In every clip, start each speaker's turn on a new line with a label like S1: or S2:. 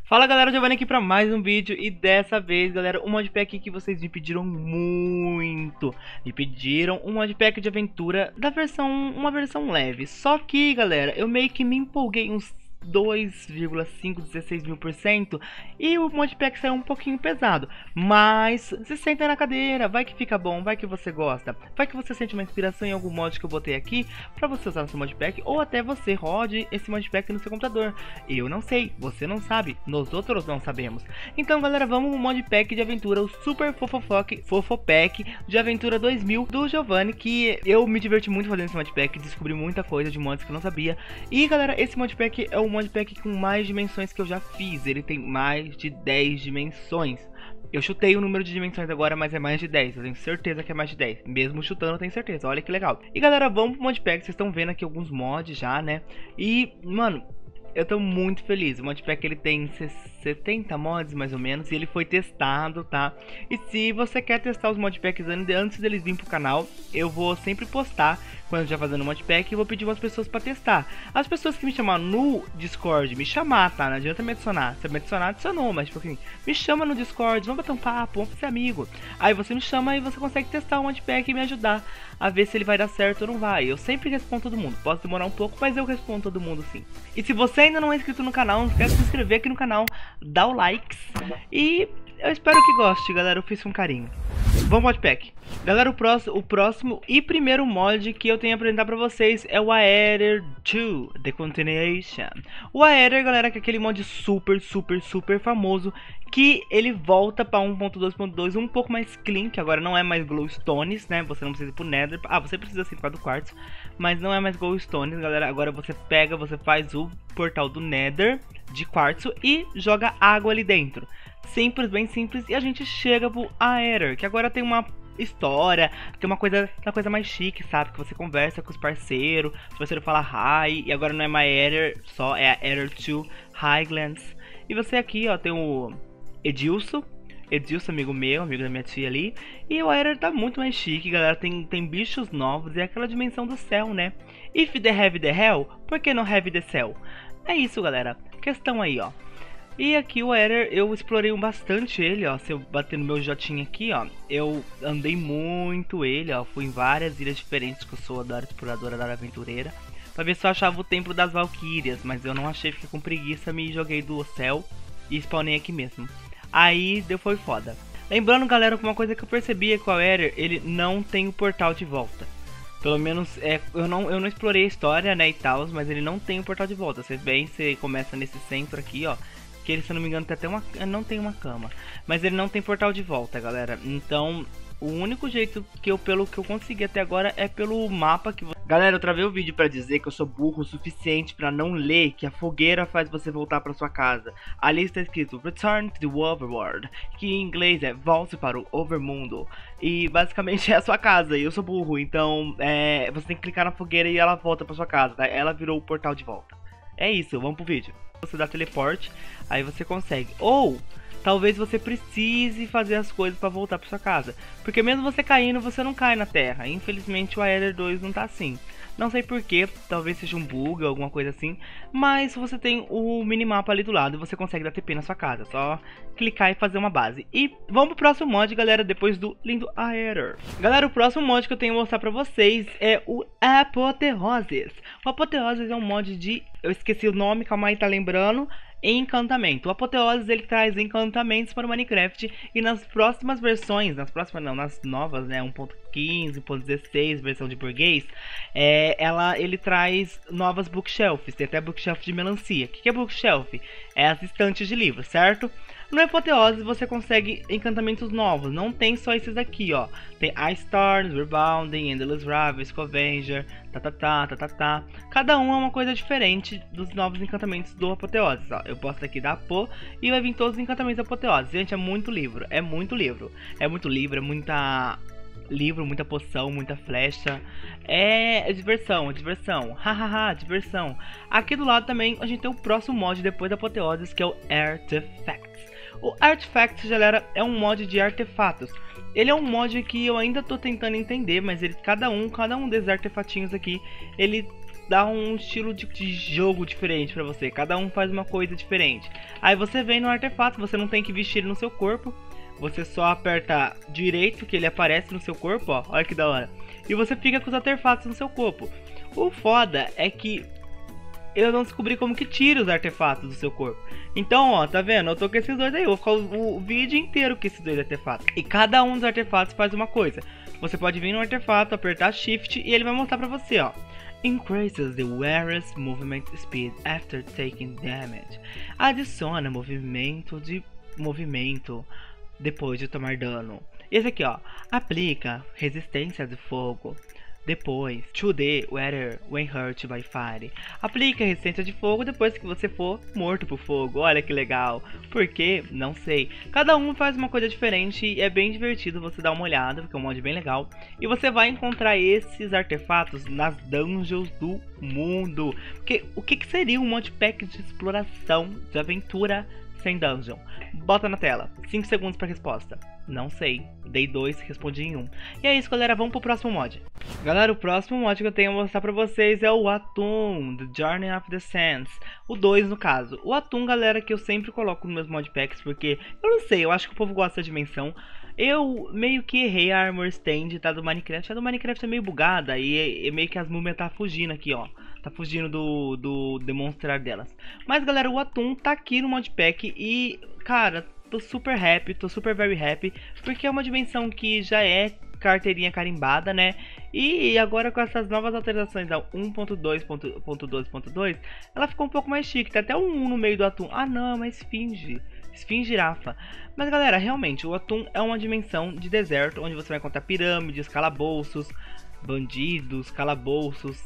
S1: Fala galera, Giovanni aqui pra mais um vídeo. E dessa vez, galera, um modpack que vocês me pediram muito. Me pediram um modpack de aventura da versão, uma versão leve. Só que, galera, eu meio que me empolguei uns 2,516 mil% e o modpack saiu um pouquinho pesado, mas se senta aí na cadeira, vai que fica bom, vai que você gosta, vai que você sente uma inspiração em algum mod que eu botei aqui pra você usar no seu modpack, ou até você rode esse modpack no seu computador. Eu não sei, você não sabe, nós outros não sabemos. Então galera, vamos no modpack de aventura, o Super Fofopack de aventura 2000 do Giovanni, que eu me diverti muito fazendo esse modpack, descobri muita coisa de mods que eu não sabia. E galera, esse modpack é o modpack com mais dimensões que eu já fiz. Ele tem mais de 10 dimensões. Eu chutei o número de dimensões agora, mas é mais de 10. Eu tenho certeza que é mais de 10. Mesmo chutando, eu tenho certeza. Olha que legal. E galera, vamos pro modpack. Vocês estão vendo aqui alguns mods já, né? E, mano, eu tô muito feliz. O modpack ele tem 70 mods mais ou menos, e ele foi testado, tá? E se você quer testar os modpacks antes deles virem pro canal, eu vou sempre postar quando eu já fazendo o modpack, eu vou pedir umas pessoas pra testar. As pessoas que me chamaram no Discord, me chamar, tá? Não adianta me adicionar. Se me adicionar, adicionou, mas tipo assim, me chama no Discord, vamos bater um papo, vamos ser amigo. Aí você me chama e você consegue testar o modpack e me ajudar a ver se ele vai dar certo ou não vai. Eu sempre respondo todo mundo, posso demorar um pouco, mas eu respondo todo mundo sim. E se você ainda não é inscrito no canal, não esquece de se inscrever aqui no canal, dá o like e eu espero que goste, galera, eu fiz com carinho. Vamos modpack. Galera, o próximo e primeiro mod que eu tenho a apresentar pra vocês é o Aether 2, The Continuation. O Aether, galera, que é aquele mod super famoso, que ele volta pra 1.2.2 um pouco mais clean, que agora não é mais glowstones, né? Você não precisa ir pro nether. Ah, você precisa sim por causa do quartzo, mas não é mais glowstones, galera. Agora você pega, você faz o portal do nether de quartzo e joga água ali dentro. Simples, bem simples, e a gente chega pro Aether, que agora tem uma história, tem uma coisa mais chique, sabe? Que você conversa com os parceiros, o parceiro fala hi, e agora não é mais Aether, só é a Aether 2 Highlands. E você aqui, ó, tem o Edilson, amigo meu, amigo da minha tia ali. E o Aether tá muito mais chique, galera, tem bichos novos, e é aquela dimensão do céu, né? If the have the hell, por que não have the cell? É isso, galera, questão aí, ó. E aqui o Aether, eu explorei bastante ele, ó. Se eu bater no meu jotinho aqui, ó, eu andei muito ele, ó. Fui em várias ilhas diferentes, que eu sou da exploradora, da aventureira, pra ver se eu achava o templo das Valquírias, mas eu não achei, fiquei com preguiça, me joguei do céu e spawnei aqui mesmo. Aí foi foda. Lembrando, galera, que uma coisa que eu percebi é que o Aether, ele não tem o portal de volta. Pelo menos, eu não explorei a história, né, e tal, mas ele não tem o portal de volta. Vocês veem, você começa nesse centro aqui, ó, que ele, se eu não me engano, tem até não tem uma cama, mas ele não tem portal de volta, galera. Então, o único jeito que pelo que eu consegui até agora é pelo mapa que Galera, eu travei o vídeo pra dizer que eu sou burro o suficiente pra não ler que a fogueira faz você voltar pra sua casa. Ali está escrito Return to the Overworld, que em inglês é volte para o Overmundo. E basicamente é a sua casa, e eu sou burro, então você tem que clicar na fogueira e ela volta pra sua casa, tá? Ela virou o portal de volta. É isso, vamos pro vídeo. Você dá teleporte, aí você consegue. Ou talvez você precise fazer as coisas para voltar para sua casa, porque mesmo você caindo, você não cai na terra. Infelizmente o Aether 2 não tá assim. Não sei porquê, talvez seja um bug ou alguma coisa assim, mas você tem o minimapa ali do lado e você consegue dar TP na sua casa. Só clicar e fazer uma base. E vamos pro próximo mod, galera, depois do lindo Aether. Galera, o próximo mod que eu tenho a mostrar pra vocês é o Apotheosis. O Apotheosis é um mod de... eu esqueci o nome, calma aí, tá lembrando... encantamento. O Apotheosis, ele traz encantamentos para o Minecraft, e nas próximas versões, nas novas, né, 1.15, 1.16, versão de burguês, ele traz novas bookshelves. Tem até bookshelf de melancia. O que é bookshelf? É as estantes de livros, certo? No Apotheosis você consegue encantamentos novos, não tem só esses aqui, ó. Tem Ice Stars, Rebounding, Endless Raven, Scavenger, Cada um é uma coisa diferente dos novos encantamentos do Apotheosis, ó. Eu posto aqui da Apo e vai vir todos os encantamentos do Apotheosis. Gente, é muito livro, é muito livro. É muito livro, é muita... livro, muita poção, muita flecha. É diversão, hahaha, diversão. Aqui do lado também a gente tem o próximo mod depois da Apotheosis, que é o Artifacts. O Artifacts, galera, é um mod de artefatos. Ele é um mod que eu ainda tô tentando entender, mas cada um desses artefatinhos aqui, ele dá um estilo de jogo diferente pra você. Cada um faz uma coisa diferente. Aí você vem no artefato, você não tem que vestir ele no seu corpo. Você só aperta direito que ele aparece no seu corpo, ó. Olha que da hora. E você fica com os artefatos no seu corpo. O foda é que eu não descobri como que tira os artefatos do seu corpo. Então, ó, tá vendo? Eu tô com esses dois aí. Eu vou ficar o vídeo inteiro com esses dois artefatos. E cada um dos artefatos faz uma coisa. Você pode vir no artefato, apertar Shift e ele vai mostrar pra você, ó. Increases the wearer's movement speed after taking damage. Adiciona movimento depois de tomar dano. Esse aqui, ó, aplica resistência de fogo. Depois, to the wearer when hurt by fire. Aplica resistência de fogo depois que você for morto por fogo. Olha que legal. Por quê? Não sei. Cada um faz uma coisa diferente e é bem divertido você dar uma olhada, porque é um mod bem legal. E você vai encontrar esses artefatos nas dungeons do mundo. Porque o que seria um modpack de exploração, de aventura sem dungeon? Bota na tela. 5 segundos para resposta. Não sei. Dei 2, respondi em 1. E é isso, galera. Vamos pro próximo mod. Galera, o próximo mod que eu tenho a mostrar pra vocês é o Atum, The Journey of the Sands. O 2, no caso. O Atum, galera, que eu sempre coloco nos meus modpacks, porque, eu não sei, eu acho que o povo gosta da dimensão. Eu meio que errei a armor stand, tá, do Minecraft. A do Minecraft é meio bugada e meio que as múmias tá fugindo aqui, ó. Tá fugindo do demonstrar delas. Mas, galera, o Atum tá aqui no modpack e, cara, tô super happy, tô super very happy, porque é uma dimensão que já é carteirinha carimbada, né? E agora com essas novas atualizações da 1.2.12.2, ela ficou um pouco mais chique. Tem até um 1 no meio do Atum. Ah não, é uma esfinge. Esfinge girafa. Mas galera, realmente, o Atum é uma dimensão de deserto, onde você vai encontrar pirâmides, calabouços, bandidos, calabouços,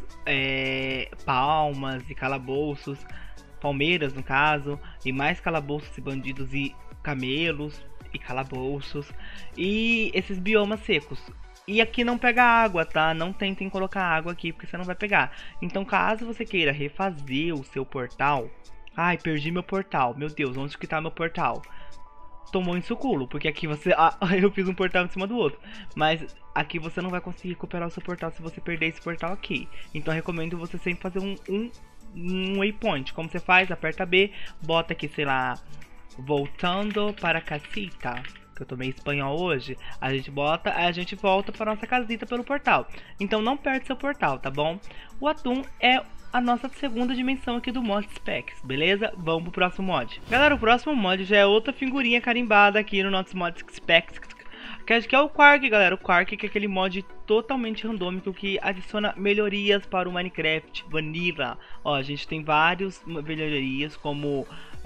S1: palmas e calabouços, palmeiras no caso, e mais calabouços e bandidos e camelos e calabouços e esses biomas secos. E aqui não pega água, tá? Não tentem colocar água aqui porque você não vai pegar. Então, caso você queira refazer o seu portal... Ai, perdi meu portal. Meu Deus, onde que tá meu portal? Tomou em suculo, porque aqui você... Ah, eu fiz um portal em cima do outro. Mas aqui você não vai conseguir recuperar o seu portal se você perder esse portal aqui. Então, eu recomendo você sempre fazer um waypoint. Como você faz? Aperta B, bota aqui, sei lá... Voltando para a casita, que eu tô meio espanhol hoje. A gente bota, a gente volta para nossa casita pelo portal. Então não perde seu portal, tá bom? O Atum é a nossa segunda dimensão aqui do mod Specs, beleza? Vamos pro próximo mod. Galera, o próximo mod já é outra figurinha carimbada aqui no nosso mod Specs, que é o Quark, galera. O Quark, que é aquele mod totalmente randômico que adiciona melhorias para o Minecraft Vanilla. Ó, a gente tem várias melhorias, como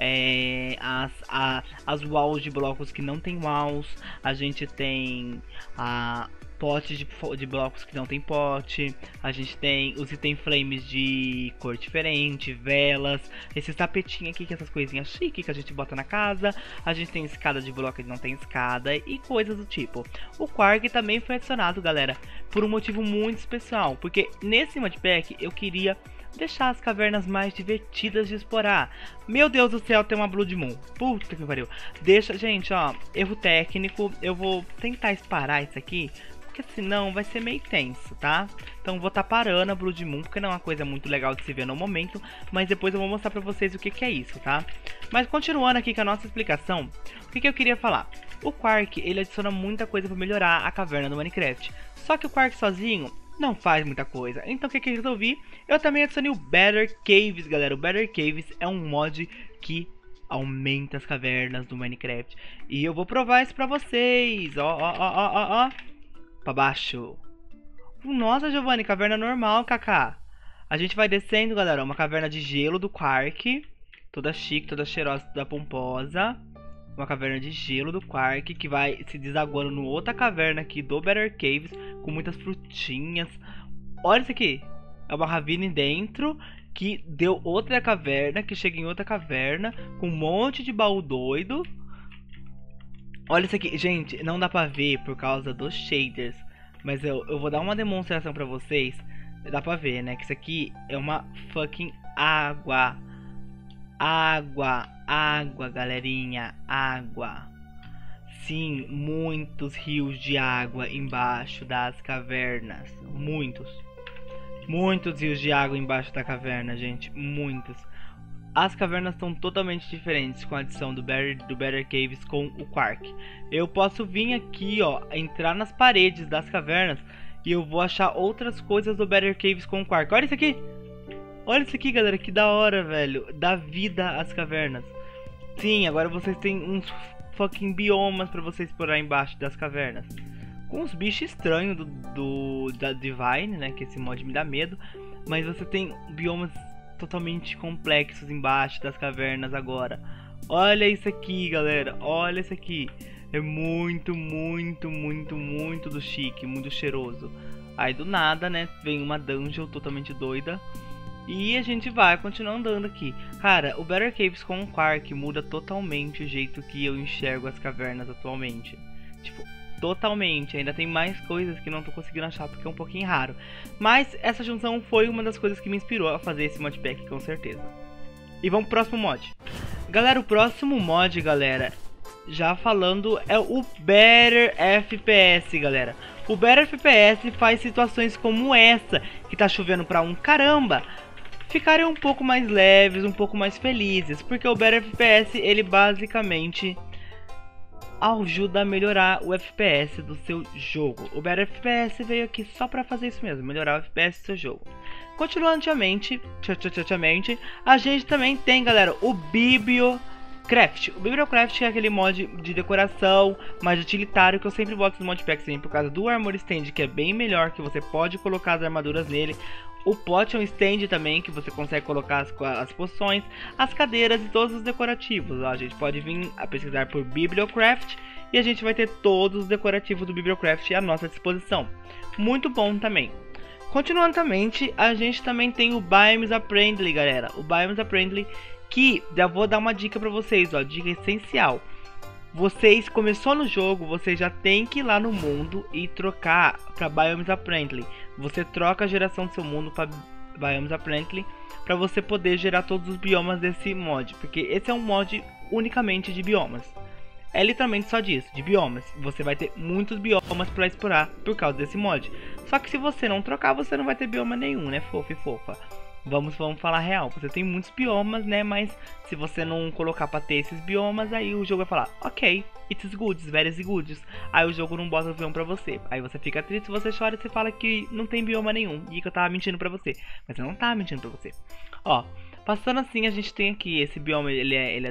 S1: as walls de blocos que não tem walls. A gente tem potes de blocos que não tem pote. A gente tem os item flames de cor diferente, velas, esses tapetinhos aqui, que essas coisinhas chique que a gente bota na casa. A gente tem escada de bloco que não tem escada e coisas do tipo. O Quark também foi adicionado, galera, por um motivo muito especial, porque nesse modpack eu queria deixar as cavernas mais divertidas de explorar. Meu Deus do céu, tem uma Blood Moon. Puta que pariu. Deixa, gente, ó, erro técnico. Eu vou tentar esparar isso aqui, porque senão vai ser meio tenso, tá? Então vou estar parando a Blood Moon, porque não é uma coisa muito legal de se ver no momento. Mas depois eu vou mostrar pra vocês o que é isso, tá? Mas continuando aqui com a nossa explicação, o que eu queria falar? O Quark, ele adiciona muita coisa pra melhorar a caverna do Minecraft. Só que o Quark sozinho não faz muita coisa. Então o que eu resolvi? Eu também adicionei o Better Caves, galera. O Better Caves é um mod que aumenta as cavernas do Minecraft. E eu vou provar isso pra vocês. Ó. Pra baixo. Nossa, Giovanni, caverna normal, kaká. A gente vai descendo, galera. Uma caverna de gelo do Quark. Toda chique, toda cheirosa, toda pomposa. Uma caverna de gelo do Quark, que vai se desaguando no outra caverna aqui do Better Caves, com muitas frutinhas. Olha isso aqui. É uma ravine dentro, que deu outra caverna, que chega em outra caverna, com um monte de baú doido. Olha isso aqui. Gente, não dá pra ver por causa dos shaders, mas eu vou dar uma demonstração pra vocês. Dá pra ver, né, que isso aqui é uma fucking água. Água, galerinha, água. Sim, muitos rios de água embaixo das cavernas. Muitos. Muitos rios de água embaixo da caverna, gente. Muitos. As cavernas estão totalmente diferentes com a adição do Better Caves com o Quark. Eu posso vir aqui, ó, entrar nas paredes das cavernas e eu vou achar outras coisas do Better Caves com o Quark. Olha isso aqui! Olha isso aqui, galera, que da hora, velho. Dá vida às cavernas. Sim, agora vocês têm uns fucking biomas pra você explorar embaixo das cavernas. Com os bichos estranhos da Divine, né, que esse mod me dá medo. Mas você tem biomas totalmente complexos embaixo das cavernas agora. Olha isso aqui, galera, olha isso aqui. É muito do chique, muito cheiroso. Aí do nada, né, vem uma dungeon totalmente doida. E a gente vai continuar andando aqui. Cara, o Better Caves com o Quark muda totalmente o jeito que eu enxergo as cavernas atualmente. Tipo, totalmente. Ainda tem mais coisas que não tô conseguindo achar porque é um pouquinho raro. Mas essa junção foi uma das coisas que me inspirou a fazer esse modpack, com certeza. E vamos pro próximo mod. Galera, o próximo mod, galera, já falando, é o Better FPS, galera. O Better FPS faz situações como essa, que tá chovendo pra um caramba, ficarem um pouco mais leves, um pouco mais felizes. Porque o Better FPS, ele basicamente ajuda a melhorar o FPS do seu jogo. O Better FPS veio aqui só pra fazer isso mesmo, melhorar o FPS do seu jogo. Continuando, a gente também tem, galera, o Bibliocraft. O Bibliocraft é aquele mod de decoração mais utilitário que eu sempre boto nos modpacks por causa do Armor Stand, que é bem melhor, que você pode colocar as armaduras nele. O Potion Stand também, que você consegue colocar as poções, as cadeiras e todos os decorativos. Ó, a gente pode vir a pesquisar por Bibliocraft e a gente vai ter todos os decorativos do Bibliocraft à nossa disposição. Muito bom também. Continuando também, a gente também tem o Biomes Apprendly, galera. O Biomes Apprendly, que já vou dar uma dica pra vocês, ó, dica essencial. Vocês, começou no jogo, você já tem que ir lá no mundo e trocar para Biomes Apprendly. Você troca a geração do seu mundo para Biomes Apprendly para você poder gerar todos os biomas desse mod, porque esse é um mod unicamente de biomas. É literalmente só disso, de biomas. Você vai ter muitos biomas para explorar por causa desse mod. Só que se você não trocar, você não vai ter bioma nenhum, né, fofa e fofa. Vamos falar real, você tem muitos biomas, né, mas se você não colocar pra ter esses biomas, aí o jogo vai falar, ok, it's good, it's very good. Aí o jogo não bota o bioma pra você, aí você fica triste, você chora e você fala que não tem bioma nenhum, e que eu tava mentindo pra você, mas eu não tava mentindo pra você. Ó, passando assim, a gente tem aqui esse bioma, ele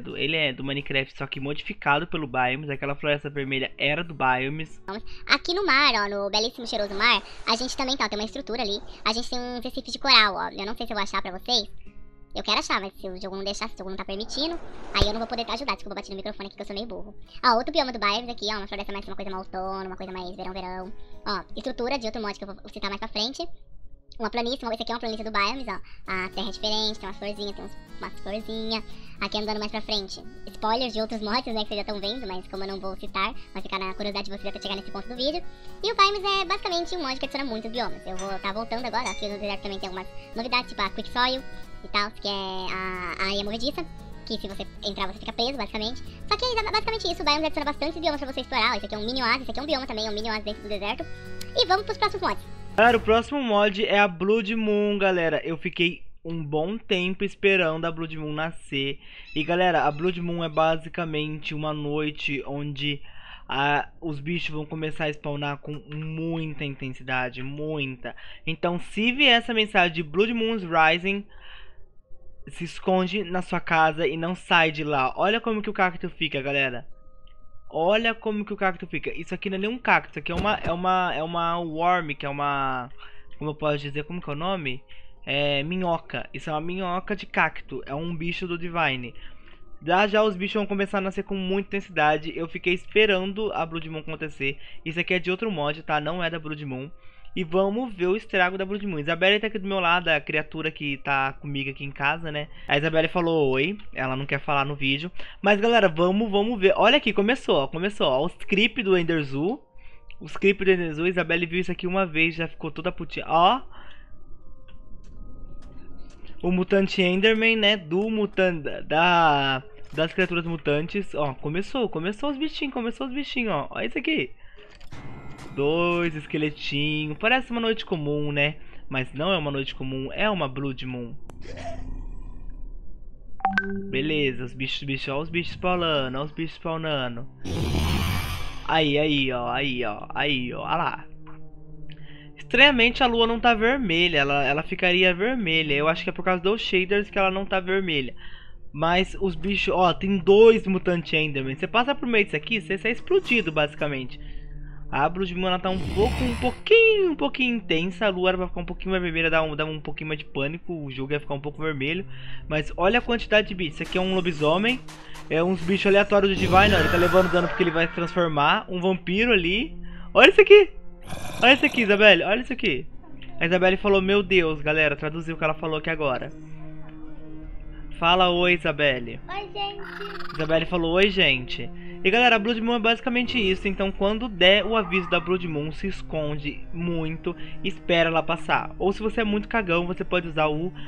S1: é do Minecraft, só que modificado pelo Biomes. Aquela floresta vermelha era do Biomes.
S2: Aqui no mar, ó, no belíssimo cheiroso mar, a gente também tem uma estrutura ali. A gente tem uns recifes de coral, ó. Eu não sei se eu vou achar pra vocês. Eu quero achar, mas se o jogo não deixar, se o jogo não tá permitindo, aí eu não vou poder ajudar. Desculpa, eu bati no microfone aqui que eu sou meio burro. Ó, outro bioma do Biomes aqui, ó, uma floresta mais uma coisa mais outono, uma coisa mais verão. Ó, estrutura de outro mod que eu vou citar mais pra frente. Uma planície, esse aqui é uma planície do Biomes, ó. A terra é diferente, tem umas florzinhas, tem umas florzinhas. Aqui andando mais pra frente, spoilers de outros mods, né, que vocês já estão vendo, mas como eu não vou citar, vai ficar na curiosidade de vocês até chegar nesse ponto do vídeo. E o Biomes é basicamente um mod que adiciona muitos biomas. Eu vou estar voltando agora, aqui no deserto também tem algumas novidades, tipo a Quick Soil e tal, que é a areia movediça, que se você entrar você fica preso, basicamente. Só que é basicamente isso, o Biomes adiciona bastante biomas pra você explorar. Ó, esse aqui é um mini oásis, esse aqui é um bioma também, é um mini oásis dentro do deserto. E vamos pros próximos mods.
S1: Galera, o próximo mod é a Blood Moon, galera. Eu fiquei um bom tempo esperando a Blood Moon nascer. E galera, a Blood Moon é basicamente uma noite onde os bichos vão começar a spawnar com muita intensidade, muita. Então se vier essa mensagem de Blood Moon's Rising, se esconde na sua casa e não sai de lá. Olha como que o cacto fica, galera. Olha como que o cacto fica. Isso aqui não é nem um cacto, isso aqui é uma worm, que é uma... Como eu posso dizer, como que é o nome? É minhoca. Isso é uma minhoca de cacto, é um bicho do Divine. Já os bichos vão começar a nascer com muita intensidade. Eu fiquei esperando a Blood Moon acontecer. Isso aqui é de outro mod, tá? Não é da Blood Moon. E vamos ver o estrago da Blood Moon. Isabelle tá aqui do meu lado, a criatura que tá comigo aqui em casa, né? A Isabelle falou oi, ela não quer falar no vídeo. Mas galera, vamos ver. Olha aqui, começou, ó, o script do Enderzu. O script do Enderzu, a Isabelle viu isso aqui uma vez, já ficou toda putinha. Ó, o mutante Enderman, né? Do mutante, das criaturas mutantes. Ó, começou os bichinhos, ó. Olha isso aqui. 2 esqueletinhos, parece uma noite comum, né? mas não é uma noite comum, é uma Blood Moon. Beleza, os bichos, ó os bichos spawnando, ó os bichos spawnando. Aí, ó, olha lá. Estranhamente a lua não tá vermelha, ela ficaria vermelha. Eu acho que é por causa dos shaders que ela não tá vermelha. Mas os bichos, ó, tem 2 mutantes Enderman. Você passa por meio disso aqui, você é explodido basicamente. A Blood Moon ela tá um pouquinho intensa. A lua vai ficar um pouquinho mais vermelha, dá um pouquinho mais de pânico. O jogo vai ficar um pouco vermelho. Mas olha a quantidade de bichos. Isso aqui é um lobisomem. É uns bichos aleatórios do Divine. Ó, ele tá levando dano porque ele vai se transformar. Um vampiro ali. Olha isso aqui. Olha isso aqui, Isabelle. Olha isso aqui. A Isabelle falou, meu Deus, galera. Traduziu o que ela falou aqui agora. Fala oi, Isabelle.
S2: Oi, gente.
S1: Isabelle falou oi, gente. E galera, a Blood Moon é basicamente isso. Então quando der o aviso da Blood Moon, se esconde muito, espera ela passar. Ou se você é muito cagão, você pode usar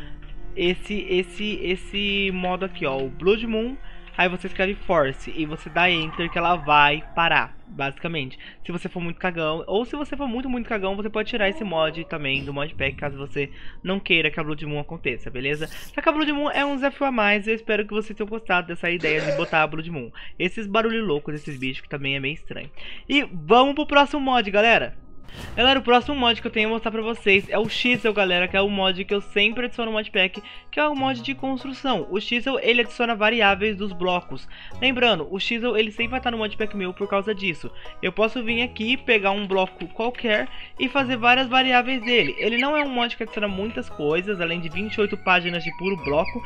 S1: esse modo aqui, ó, o Blood Moon. Aí você escreve Force e você dá Enter que ela vai parar, basicamente. Se você for muito cagão, ou se você for muito cagão, você pode tirar esse mod também do modpack, caso você não queira que a Blood Moon aconteça, beleza? Só que a Blood Moon é um desafio a mais, eu espero que vocês tenham gostado dessa ideia de botar a Blood Moon. Esses barulhos loucos desses bichos que também é meio estranho. E vamos pro próximo mod, galera! Galera, o próximo mod que eu tenho a mostrar pra vocês é o Chisel, galera, que é o mod que eu sempre adiciono no modpack, que é o mod de construção. O Chisel, ele adiciona variáveis dos blocos. Lembrando, o Chisel, ele sempre vai estar no modpack meu por causa disso. Eu posso vir aqui, pegar um bloco qualquer e fazer várias variáveis dele. Ele não é um mod que adiciona muitas coisas, além de 28 páginas de puro bloco.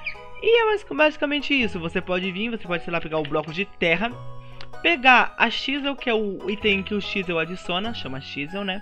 S1: E é basicamente isso. Você pode vir, você pode, sei lá, pegar o bloco de terra, pegar a Chisel, que é o item que o Chisel adiciona, chama Chisel, né?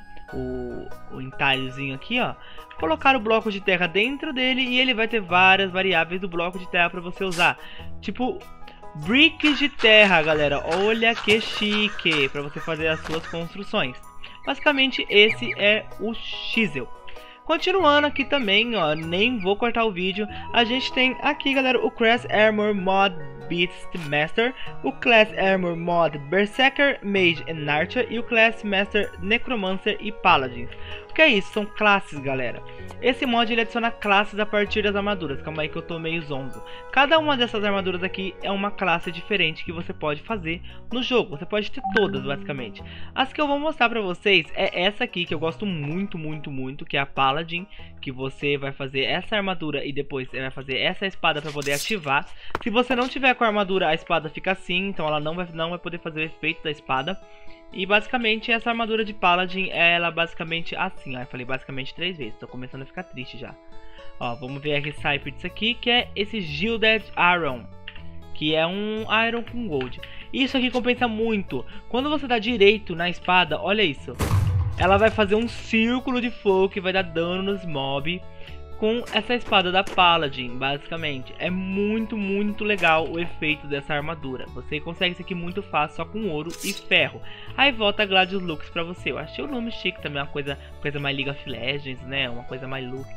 S1: O entalhozinho aqui, ó. Colocar o bloco de terra dentro dele e ele vai ter várias variáveis do bloco de terra pra você usar. Tipo, bricks de terra, galera. Olha que chique, pra você fazer as suas construções. Basicamente, esse é o Chisel. Continuando aqui também, ó, nem vou cortar o vídeo. A gente tem aqui, galera, o Class Armor Mod Beastmaster, o Class Armor Mod Berserker, Mage and Archer e o Class Master Necromancer e Paladins. O que é isso? São classes, galera. Esse mod ele adiciona classes a partir das armaduras. Calma aí que eu tô meio zonzo. Cada uma dessas armaduras aqui é uma classe diferente que você pode fazer no jogo. Você pode ter todas, basicamente. As que eu vou mostrar pra vocês é essa aqui, que eu gosto muito, que é a Paladin. Que você vai fazer essa armadura e depois você vai fazer essa espada pra poder ativar. Se você não tiver com a armadura, a espada fica assim, então ela não vai poder fazer o efeito da espada. E basicamente essa armadura de Paladin, ela basicamente assim, ó, eu falei basicamente 3 vezes, tô começando a ficar triste já. Ó, vamos ver a recipe disso aqui, que é esse Gilded Iron, que é um Iron com Gold. Isso aqui compensa muito, quando você dá direito na espada, olha isso. Ela vai fazer um círculo de fogo que vai dar dano nos mobs com essa espada da Paladin, basicamente. É muito legal o efeito dessa armadura. Você consegue isso aqui muito fácil, só com ouro e ferro. Aí volta a Gladius Lux pra você. Eu achei o nome chique também, uma coisa mais League of Legends, né? Uma coisa mais Lux.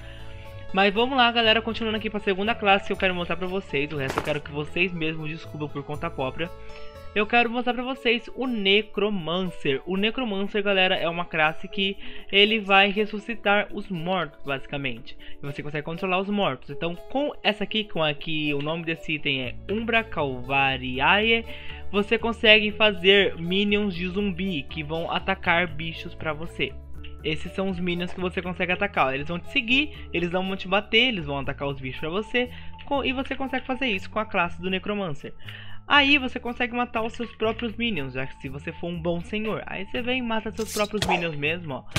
S1: Mas vamos lá, galera, continuando aqui pra segunda classe que eu quero mostrar pra vocês. O resto eu quero que vocês mesmos descubram por conta própria. Eu quero mostrar pra vocês o Necromancer. O Necromancer, galera, é uma classe que ele vai ressuscitar os mortos, basicamente. E você consegue controlar os mortos. Então, com essa aqui, o nome desse item é Umbra Calvariae, você consegue fazer minions de zumbi que vão atacar bichos pra você. Esses são os minions que você consegue atacar. Eles vão te seguir, eles não vão te bater, eles vão atacar os bichos pra você. E você consegue fazer isso com a classe do Necromancer. Aí você consegue matar os seus próprios minions, já que se você for um bom senhor. Aí você vem e mata seus próprios minions mesmo, ó.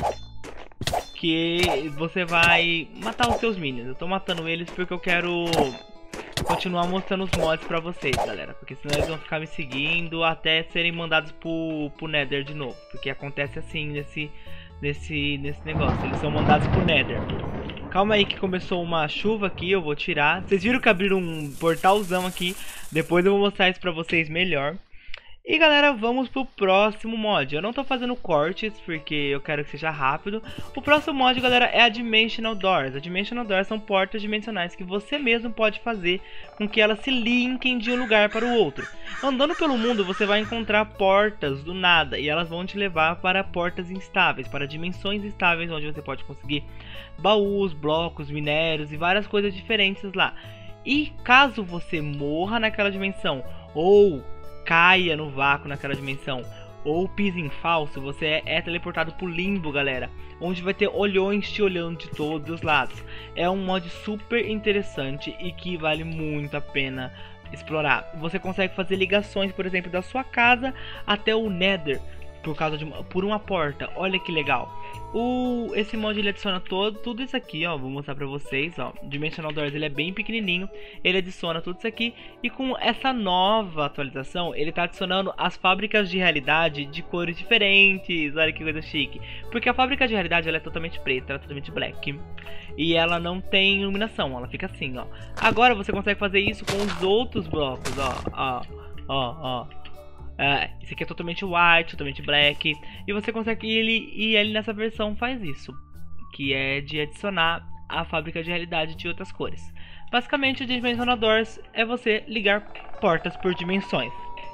S1: Que você vai matar os seus minions. Eu tô matando eles porque eu quero continuar mostrando os mods pra vocês, galera. Porque senão eles vão ficar me seguindo até serem mandados pro Nether de novo. Porque acontece assim nesse negócio, eles são mandados pro Nether. Calma aí que começou uma chuva aqui, eu vou tirar. Vocês viram que abriram um portalzão aqui. Depois eu vou mostrar isso pra vocês melhor. E galera, vamos pro próximo mod. Eu não tô fazendo cortes porque eu quero que seja rápido. O próximo mod, galera, é a Dimensional Doors. A Dimensional Doors são portas dimensionais que você mesmo pode fazer com que elas se linkem de um lugar para o outro. Andando pelo mundo, você vai encontrar portas do nada e elas vão te levar para portas instáveis, para dimensões instáveis, onde você pode conseguir baús, blocos, minérios e várias coisas diferentes lá. E caso você morra naquela dimensão ou caia no vácuo naquela dimensão ou pise em falso, você é teleportado pro limbo, galera, onde vai ter olhões te olhando de todos os lados. É um mod super interessante e que vale muito a pena explorar. Você consegue fazer ligações, por exemplo, da sua casa até o Nether por uma porta. Olha que legal. Esse mod ele adiciona tudo isso aqui, ó. Vou mostrar pra vocês, ó. Dimensional Doors ele é bem pequenininho. Ele adiciona tudo isso aqui. E com essa nova atualização, ele tá adicionando as fábricas de realidade de cores diferentes. Olha que coisa chique. Porque a fábrica de realidade ela é totalmente preta, ela é totalmente black. E ela não tem iluminação, ela fica assim, ó. Agora você consegue fazer isso com os outros blocos, ó. Esse aqui é totalmente white, totalmente black. E você consegue ele nessa versão faz isso, que é de adicionar a fábrica de realidade de outras cores. Basicamente o Dimensional Doors é você ligar portas por dimensões.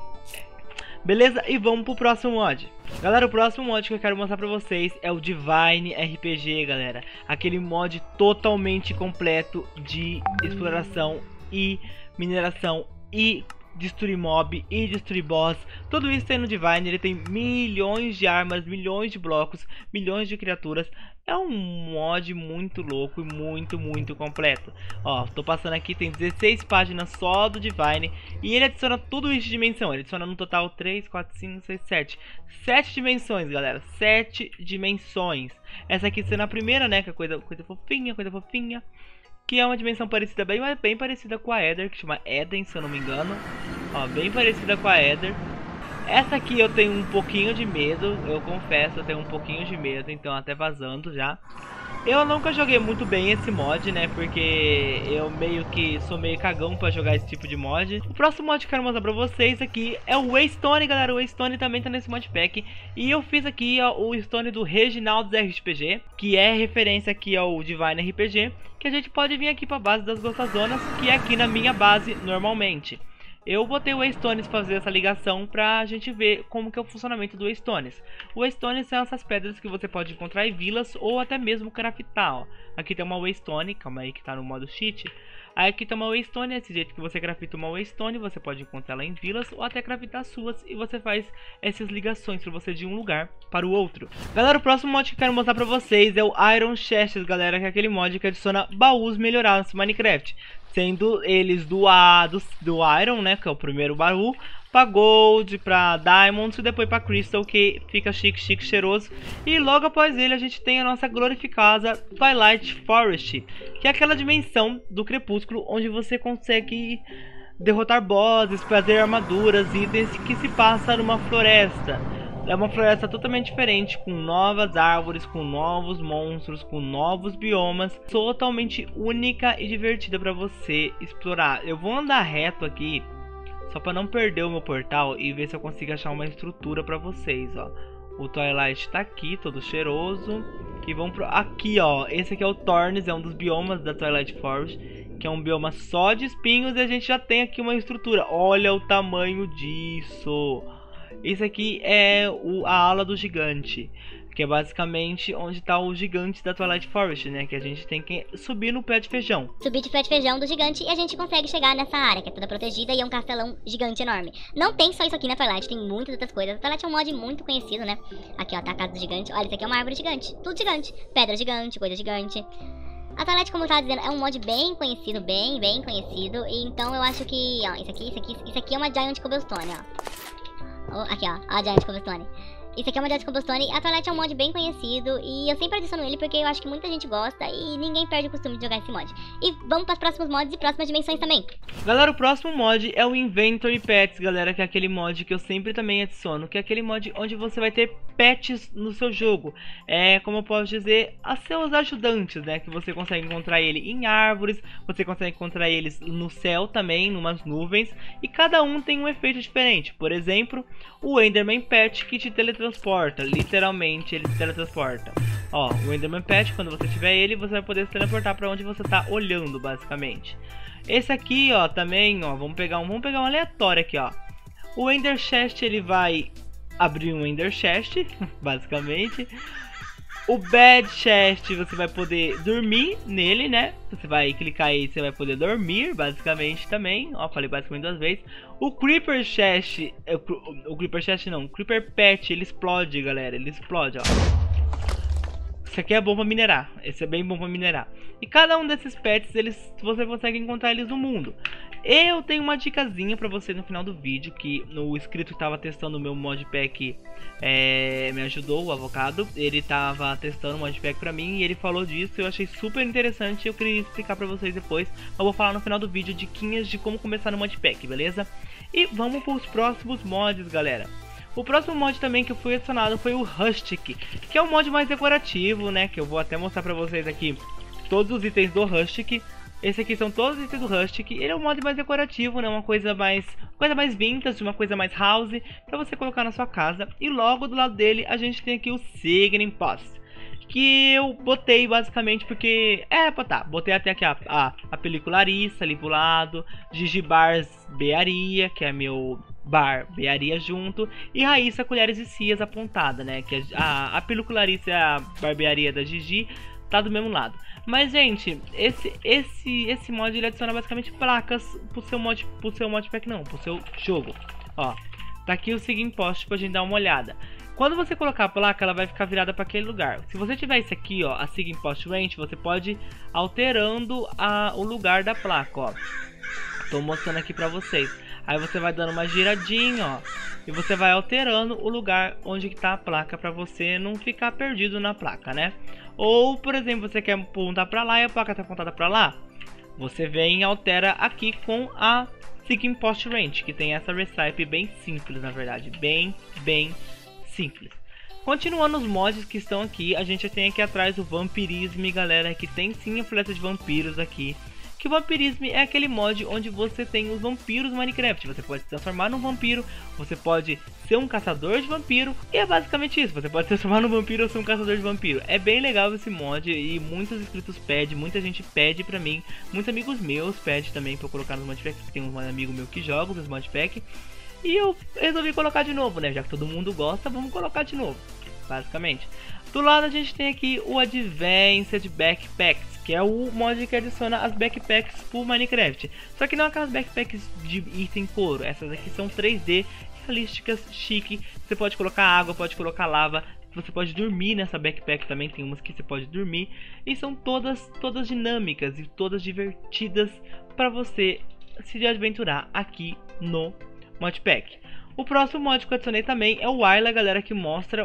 S1: Beleza? E vamos pro próximo mod. Galera, o próximo mod que eu quero mostrar pra vocês é o Divine RPG, galera. Aquele mod totalmente completo de exploração e mineração e destruir mob e destruir boss. Tudo isso tem no Divine. Ele tem milhões de armas, milhões de blocos, milhões de criaturas. É um mod muito louco e muito completo. Ó, tô passando aqui, tem 16 páginas só do Divine. E ele adiciona tudo isso de dimensão. Ele adiciona no total 3, 4, 5, 6, 7 7 dimensões, galera. 7 dimensões. Essa aqui sendo a primeira, né, que é coisa fofinha. Que é uma dimensão parecida, bem parecida com a Eder, que chama Eden, se eu não me engano. Ó, bem parecida com a Eder. Essa aqui eu tenho um pouquinho de medo, eu confesso, eu tenho um pouquinho de medo, então até vazando já. Eu nunca joguei muito bem esse mod, né, porque eu sou meio cagão pra jogar esse tipo de mod. O próximo mod que eu quero mostrar pra vocês aqui é o Waystone, galera. O Waystone também tá nesse modpack. E eu fiz aqui, ó, o Stone do Reginaldo RPG, que é referência aqui ao Divine RPG, que a gente pode vir aqui pra base das gostosonas, que é aqui na minha base normalmente. Eu botei o Waystones fazer essa ligação pra gente ver como que é o funcionamento do Waystones. O Waystones são essas pedras que você pode encontrar em vilas ou até mesmo craftar, ó. Aqui tem uma Waystone, calma aí que tá no modo cheat. Aí aqui tem uma Waystone, esse jeito que você crafta uma Waystone, você pode encontrar ela em vilas ou até craftar suas. E você faz essas ligações pra você de um lugar para o outro. Galera, o próximo mod que eu quero mostrar pra vocês é o Iron Chests, galera. Que é aquele mod que adiciona baús melhorados no Minecraft. Sendo eles do Iron, né, que é o primeiro baú, pra Gold, pra Diamonds e depois pra Crystal, que fica chique, cheiroso. E logo após ele a gente tem a nossa glorificada Twilight Forest, que é aquela dimensão do crepúsculo onde você consegue derrotar bosses, fazer armaduras, itens que se passa numa floresta. É uma floresta totalmente diferente, com novas árvores, com novos monstros, com novos biomas, totalmente única e divertida para você explorar. Eu vou andar reto aqui, só para não perder o meu portal e ver se eu consigo achar uma estrutura para vocês, ó. O Twilight tá aqui, todo cheiroso. E vamos pro... aqui, ó. Esse aqui é o Thorns, é um dos biomas da Twilight Forest, que é um bioma só de espinhos, e a gente já tem aqui uma estrutura. Olha o tamanho disso. Isso aqui é a ala do gigante, que é basicamente onde está o gigante da Twilight Forest, né? Que a gente tem que subir no pé de feijão.
S2: Subir de pé de feijão do gigante e a gente consegue chegar nessa área, que é toda protegida e é um castelão gigante enorme. Não tem só isso aqui na Twilight, tem muitas outras coisas. A Twilight é um mod muito conhecido, né? Aqui, ó, tá a casa do gigante. Olha, isso aqui é uma árvore gigante. Tudo gigante. Pedra gigante, coisa gigante. A Twilight, como eu tava dizendo, é um mod bem conhecido, bem conhecido. E então eu acho que, ó, isso aqui é uma Giant Cobblestone, ó. Aqui, ó, a Giant Cobblestone. Esse aqui é o mod de Cobblestone. A Twilight é um mod bem conhecido e eu sempre adiciono ele porque eu acho que muita gente gosta e ninguém perde o costume de jogar esse mod. E vamos para os próximos mods e próximas dimensões também.
S1: Galera, o próximo mod é o Inventory Pets, galera, que é aquele mod que eu sempre também adiciono, que é aquele mod onde você vai ter pets no seu jogo. É, como eu posso dizer, a seus ajudantes, né, que você consegue encontrar ele em árvores, você consegue encontrar eles no céu também, numas nuvens, e cada um tem um efeito diferente. Por exemplo, o Enderman Pet, que te teletransporta, literalmente ele te teletransporta. Ó, o Enderman Pet, quando você tiver ele, você vai poder se teleportar para onde você tá olhando, basicamente. Esse aqui, ó, também, ó, vamos pegar um aleatório aqui, ó. O Ender Chest, ele vai abrir um Ender Chest, basicamente. O Bed Chest, você vai poder dormir nele, né? Você vai clicar aí, você vai poder dormir, basicamente, também. Ó, falei basicamente 2 vezes. O Creeper Chest, o Creeper Chest não, o Creeper Pet, ele explode, galera, ele explode, ó. Esse aqui é bom pra minerar, esse é bem bom pra minerar. E cada um desses pets, você consegue encontrar eles no mundo. Eu tenho uma dicasinha pra você no final do vídeo, que o inscrito que tava testando o meu modpack me ajudou, o Avocado. Ele tava testando o modpack pra mim e ele falou disso, eu achei super interessante. Eu queria explicar pra vocês depois, eu vou falar no final do vídeo diquinhas de como começar no modpack, beleza? E vamos pros próximos mods, galera. O próximo mod também que eu fui adicionado foi o Rustic, que é um mod mais decorativo, né? Que eu vou até mostrar pra vocês aqui todos os itens do Rustic. Esse aqui são todos os itens do Rustic. Ele é um mod mais decorativo, né? Uma coisa mais vintage, uma coisa mais house, pra você colocar na sua casa. E logo do lado dele a gente tem aqui o Signing Post, que eu botei basicamente porque botei até aqui a película Larissa ali pro lado, Gigibars Bearia, que é meu bar Bearia junto, e Raíssa Colheres e Cias apontada, né, que a película Larissa e a barbearia da Gigi tá do mesmo lado. Mas gente, esse mod ele adiciona basicamente placas pro seu modpack, não, pro seu jogo. Ó, tá aqui o Signing Post pra gente dar uma olhada. Quando você colocar a placa, ela vai ficar virada para aquele lugar. Se você tiver isso aqui, ó, a Signing Post Range, você pode ir alterando o lugar da placa, ó. Tô mostrando aqui pra vocês. Aí você vai dando uma giradinha, ó, e você vai alterando o lugar onde que tá a placa pra você não ficar perdido na placa, né? Ou, por exemplo, você quer apontar pra lá e a placa tá apontada pra lá, você vem e altera aqui com a Signing Post Range, que tem essa recipe bem simples, na verdade, bem simples. Continuando os mods que estão aqui, a gente tem aqui atrás o Vampirism, galera, que tem sim influência de vampiros aqui. Que o Vampirism é aquele mod onde você tem os vampiros no Minecraft. Você pode se transformar num vampiro, você pode ser um caçador de vampiro, e é basicamente isso. Você pode se transformar num vampiro ou ser um caçador de vampiro. É bem legal esse mod e muitos inscritos pedem, muita gente pede pra mim. Muitos amigos meus pedem também pra eu colocar no modpack, tem um amigo meu que joga os modpack. E eu resolvi colocar de novo, né? Já que todo mundo gosta, vamos colocar de novo, basicamente. Do lado a gente tem aqui o Advanced Backpacks, que é o mod que adiciona as backpacks pro Minecraft. Só que não aquelas backpacks de item couro, essas aqui são 3D, realísticas, chique. Você pode colocar água, pode colocar lava, você pode dormir nessa backpack também, tem umas que você pode dormir. E são todas dinâmicas e todas divertidas para você se aventurar aqui no modpack. O próximo mod que eu adicionei também é o Ayla, galera, que mostra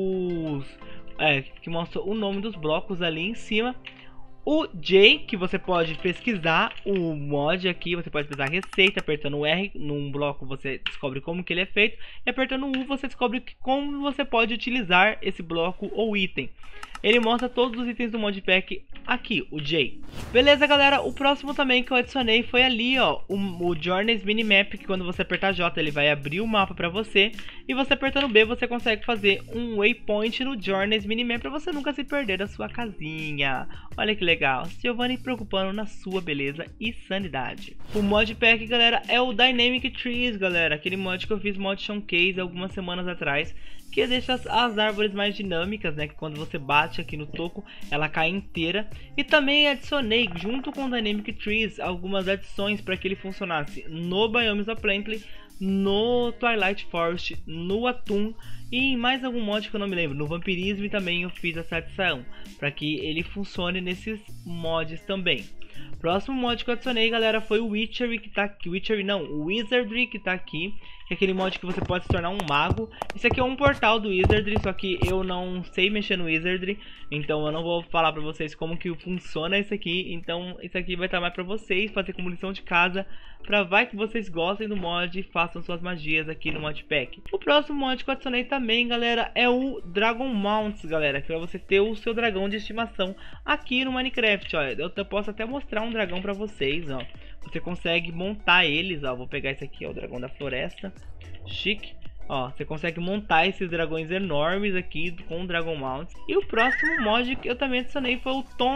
S1: o nome dos blocos ali em cima. O J, que você pode pesquisar o mod aqui, você pode pesquisar receita, apertando o R num bloco você descobre como que ele é feito, e apertando o U você descobre como você pode utilizar esse bloco ou item. Ele mostra todos os itens do modpack aqui, o J. Beleza, galera, o próximo também que eu adicionei foi ali, ó, o Journeys Minimap, que quando você apertar J ele vai abrir o mapa pra você, e você apertando B você consegue fazer um waypoint no Journeys Minimap pra você nunca se perder da sua casinha. Olha que legal, Giovanni preocupando na sua beleza e sanidade. O modpack, galera, é o Dynamic Trees, galera, aquele mod que eu fiz mod showcase algumas semanas atrás, que deixa as árvores mais dinâmicas, né, que quando você bate aqui no toco, ela cai inteira. E também adicionei, junto com o Dynamic Trees, algumas adições para que ele funcionasse no Biomes of Plenty, no Twilight Forest, no Atum e em mais algum mod que eu não me lembro. No Vampirism também eu fiz essa adição, para que ele funcione nesses mods também. Próximo mod que eu adicionei, galera, foi o Witchery, que tá aqui. O Wizardry, que tá aqui. que é aquele mod que você pode se tornar um mago. Esse aqui é um portal do Wizardry, só que eu não sei mexer no Wizardry, então eu não vou falar pra vocês como que funciona isso aqui. Então isso aqui vai estar mais pra vocês, fazer como lição de casa, pra vai que vocês gostem do mod e façam suas magias aqui no modpack. O próximo mod que eu adicionei também, galera, é o Dragon Mounts, galera, que é pra você ter o seu dragão de estimação aqui no Minecraft. Ó, eu posso até mostrar um dragão pra vocês, ó. Você consegue montar eles, ó. Vou pegar esse aqui, ó, o dragão da floresta. Chique. Ó, você consegue montar esses dragões enormes aqui com o Dragon Mount. E o próximo mod que eu também adicionei foi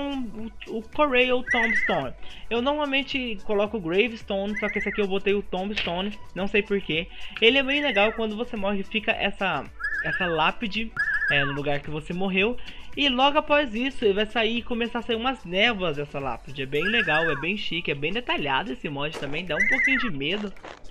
S1: o Corail Tombstone. Eu normalmente coloco o Gravestone, só que esse aqui eu botei o Tombstone, não sei porquê. Ele é bem legal, quando você morre fica essa lápide no lugar que você morreu. E logo após isso ele vai sair e começar a sair umas névoas dessa lápide. É bem legal, é bem chique, é bem detalhado esse mod também, dá um pouquinho de medo.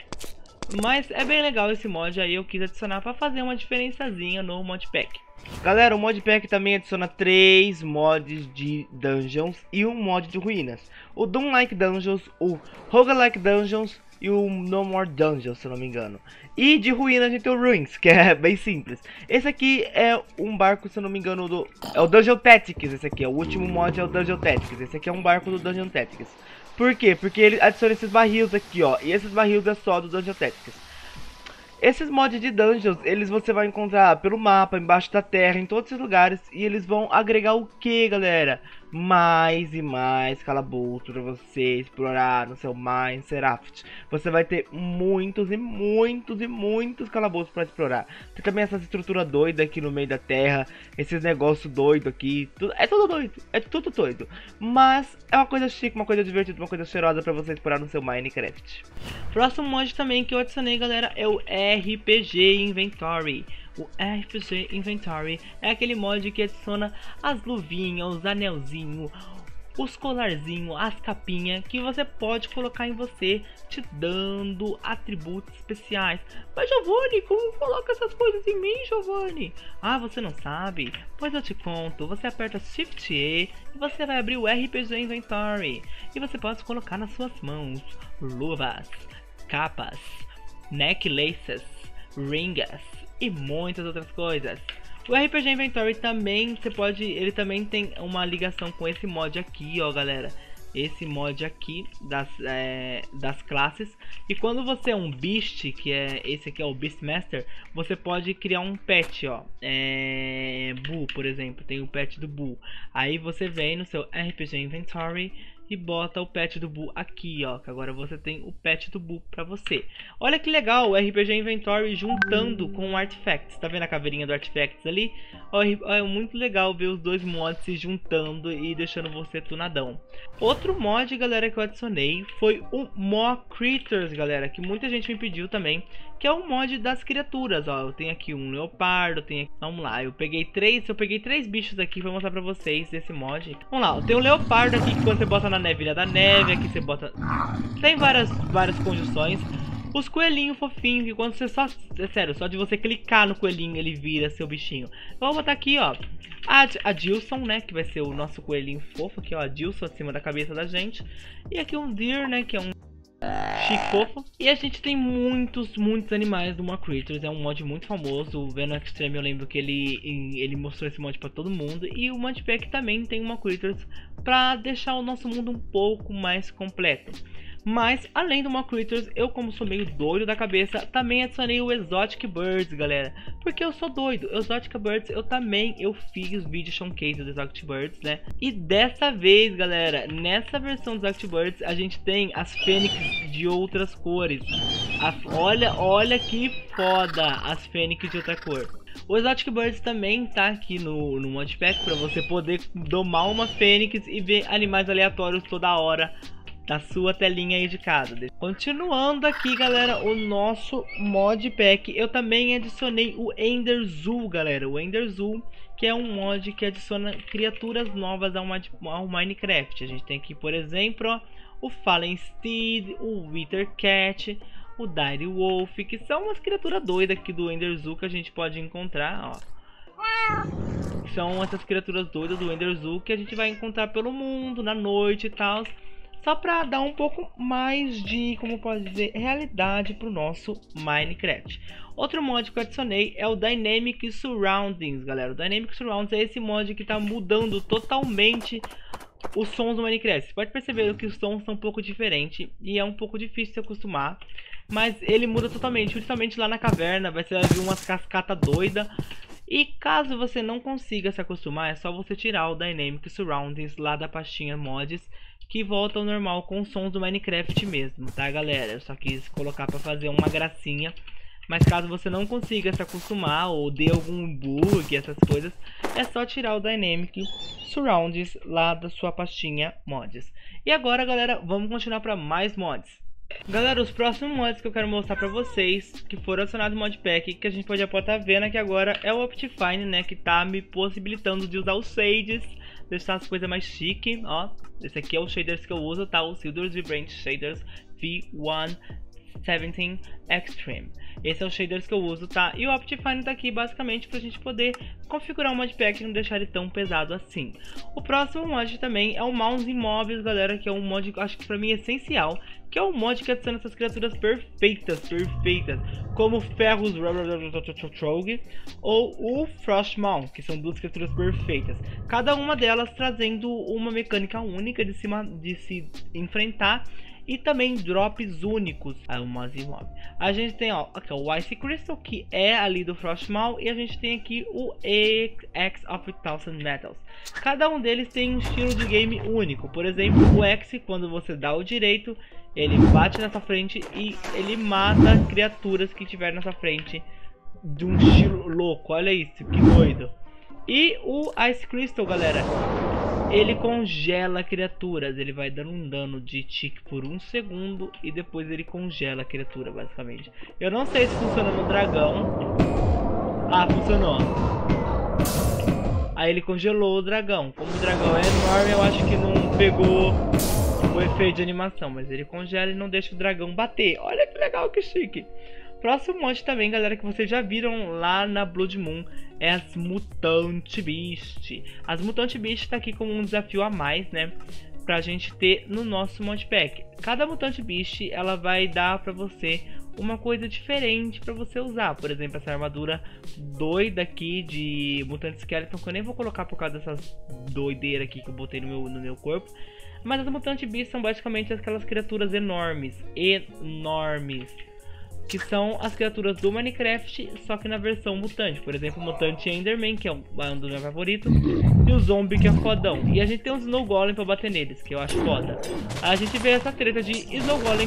S1: Mas é bem legal esse mod aí, eu quis adicionar para fazer uma diferençazinha no modpack. Galera, o modpack também adiciona 3 mods de dungeons e um mod de ruínas. O Doom Like Dungeons, o Roguelike Dungeons e o No More Dungeons, se eu não me engano. E de ruínas a gente tem o Ruins, que é bem simples. Esse aqui é um barco, se eu não me engano, é o Dungeon Tactics. Esse aqui é o último mod, é o Dungeon Tactics. Esse aqui é um barco do Dungeon Tactics. Por quê? Porque ele adiciona esses barris aqui, ó. E esses barris é só do Dungeon Tactics. Esses mods de dungeons, você vai encontrar pelo mapa, embaixo da terra, em todos esses lugares. E eles vão agregar o que, galera? Mais e mais calabouços para você explorar no seu Minecraft. Você vai ter muitos e muitos e muitos calabouços para explorar. Tem também essas estruturas doidas aqui no meio da terra. Esses negócios doidos aqui. É tudo doido. É tudo doido. Mas é uma coisa chique, uma coisa divertida, uma coisa cheirosa para você explorar no seu Minecraft. Próximo mod também que eu adicionei, galera, é o RPG Inventory. O RPG Inventory é aquele mod que adiciona as luvinhas, os anelzinhos, os colarzinhos, as capinhas que você pode colocar em você, te dando atributos especiais. Mas Giovanni, como coloca essas coisas em mim, Giovanni? Ah, você não sabe? Pois eu te conto. Você aperta Shift E e você vai abrir o RPG Inventory. E você pode colocar nas suas mãos luvas, capas, necklaces, ringas e muitas outras coisas. O RPG Inventory também ele também tem uma ligação com esse mod aqui, ó, galera. Esse mod aqui das classes. E quando você é um Beast, que é esse aqui é o Beastmaster, você pode criar um pet, ó. Boo, por exemplo, tem o pet do Boo. Aí você vem no seu RPG Inventory e bota o pet do Boo aqui, ó, que agora você tem o pet do Boo pra você. Olha que legal, o RPG Inventory juntando com o Artifacts. Tá vendo a caveirinha do Artifacts ali? Ó, é muito legal ver os dois mods se juntando e deixando você tunadão. Outro mod, galera, que eu adicionei foi o More Creatures, galera, que muita gente me pediu também, que é o mod das criaturas, ó. Eu tenho aqui um leopardo, tenho aqui... Vamos lá, eu peguei três bichos aqui pra mostrar pra vocês desse mod. Vamos lá, eu tenho o leopardo aqui que você bota na neve, ilha da neve, aqui você bota... Tem várias condições. Os coelhinhos fofinhos, que quando você é sério, só de você clicar no coelhinho ele vira seu bichinho. Eu vou botar aqui, ó, a Dilson, né, que vai ser o nosso coelhinho fofo aqui, ó, a Dilson acima da cabeça da gente. E aqui um deer, né, que é um chique fofo. E a gente tem muitos animais do More Creatures. É um mod muito famoso. O Venom Extreme, eu lembro que ele mostrou esse mod pra todo mundo. E o modpack também tem More Creatures pra deixar o nosso mundo um pouco mais completo. Mas, além do More Creatures, eu, como sou meio doido da cabeça, também adicionei o Exotic Birds, galera. Porque eu sou doido. Exotic Birds, eu fiz vídeo showcase do Exotic Birds, né? E dessa vez, galera, nessa versão do Exotic Birds, a gente tem as fênix de outras cores. Olha que foda as fênix de outra cor. O Exotic Birds também tá aqui no modpack para você poder domar uma fênix e ver animais aleatórios toda hora da sua telinha aí de casa. Continuando aqui, galera, o nosso modpack, eu também adicionei o Ender Zoo, galera. O Ender Zoo, que é um mod que adiciona criaturas novas ao Minecraft. A gente tem aqui, por exemplo, ó, o Fallen Steed, o Wither Cat, o Dire Wolf, que são umas criaturas doidas aqui do Ender Zoo que a gente pode encontrar, ó. São essas criaturas doidas do Ender Zoo que a gente vai encontrar pelo mundo, na noite e tal. só para dar um pouco mais de, como pode dizer, realidade pro nosso Minecraft. Outro mod que eu adicionei é o Dynamic Surroundings, galera. O Dynamic Surroundings é esse mod que tá mudando totalmente os sons do Minecraft. Você pode perceber que os sons são um pouco diferentes e é um pouco difícil de se acostumar, mas ele muda totalmente, principalmente lá na caverna, vai ser umas cascatas doidas. E caso você não consiga se acostumar, é só você tirar o Dynamic Surroundings lá da pastinha mods, que volta ao normal com os sons do Minecraft mesmo, tá, galera? Eu só quis colocar pra fazer uma gracinha. Mas caso você não consiga se acostumar ou dê algum bug, essas coisas, é só tirar o Dynamic Surroundings lá da sua pastinha mods. E agora, galera, vamos continuar para mais mods. Galera, os próximos mods que eu quero mostrar pra vocês, que foram adicionados no modpack, que a gente pode estar vendo aqui agora, é o Optifine, né, que tá me possibilitando de usar os shaders, deixar as coisas mais chique, ó. Esse aqui é o shaders que eu uso, tá, o Silder's Vibrant Shaders V117 Extreme. Esse é o shaders que eu uso, tá? E o Optifine tá aqui basicamente pra gente poder configurar o modpack e não deixar ele tão pesado assim. O próximo mod também é o Mouse Imóveis, galera, que é um mod que eu acho que pra mim é essencial, que é o mod que adiciona essas criaturas perfeitas, como Ferrus Trog ou o Frostmaw, que são duas criaturas perfeitas, cada uma delas trazendo uma mecânica única de se enfrentar e também drops únicos. A gente tem, ó, aqui, o Ice Crystal, que é ali do Frostmaw, e a gente tem aqui o X of 1000 Metals. Cada um deles tem um estilo de game único. Por exemplo, o X, quando você dá o direito, ele bate nessa frente e ele mata criaturas que tiver nessa frente de um estilo louco. Olha isso, que doido. E o Ice Crystal, galera, ele congela criaturas. Ele vai dando um dano de tique por 1 segundo e depois ele congela a criatura, basicamente. Eu não sei se funciona no dragão. Ah, funcionou. Aí ele congelou o dragão. Como o dragão é enorme, eu acho que não pegou o efeito de animação, mas ele congela e não deixa o dragão bater. Olha que legal, que chique. Próximo mod também, galera, que vocês já viram lá na Blood Moon, é as Mutant Beast. As Mutant Beast tá aqui como um desafio a mais, né, pra gente ter no nosso modpack. Cada Mutant Beast, ela vai dar pra você uma coisa diferente pra você usar. Por exemplo, essa armadura doida aqui de Mutant Skeleton, que eu nem vou colocar por causa dessas doideiras aqui que eu botei no meu corpo. Mas as Mutant Beast são basicamente aquelas criaturas enormes, que são as criaturas do Minecraft, só que na versão mutante. Por exemplo, o mutante Enderman, que é um dos meus favoritos, e o zombie, que é fodão. E a gente tem os Snow Golem pra bater neles, que eu acho foda. A gente vê essa treta de Snow Golem